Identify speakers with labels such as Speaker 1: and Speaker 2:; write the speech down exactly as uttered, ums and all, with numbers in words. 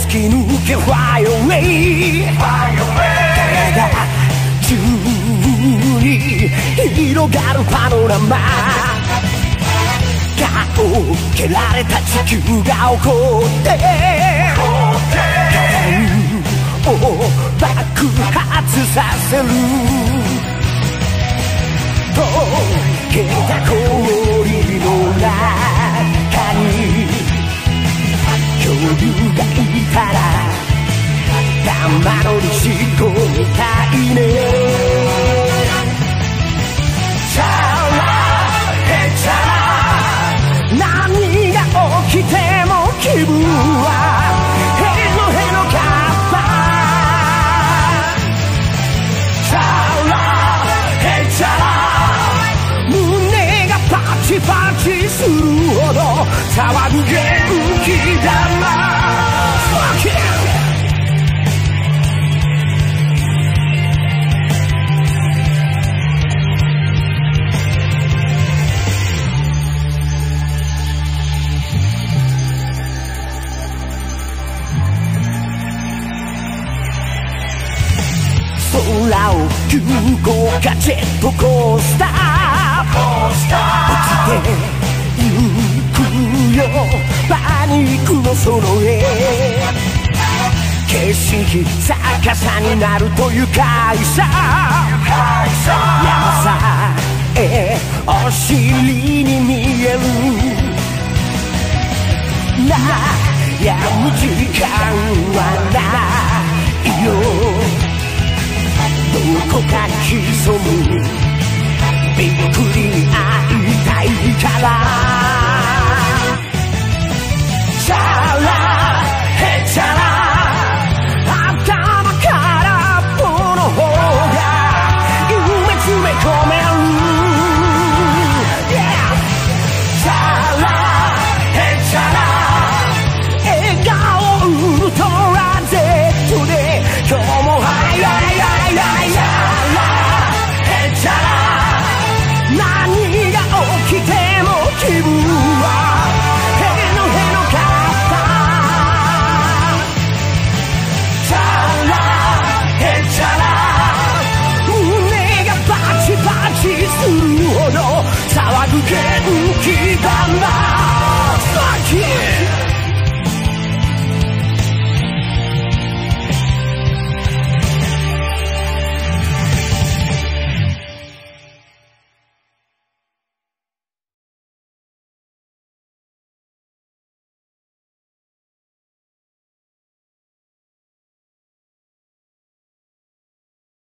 Speaker 1: 突き抜け Fly away 体中に広がるパノラマ顔を蹴られた地球が起こって火山を爆発させる溶けた氷の中に恐竜がいたら玉乗りしこみたいねチャラヘチャラ何が起きても気分はヘロヘロカッパチャラヘチャラ胸がパチパチするほど騒ぐ元気玉 Fuck you空を急降下ジェットコースター落ちてゆくよパニックのその絵景色逆さになると愉快さ山さえお尻に見える悩む時間はないよどこかに潜むびっくりに愛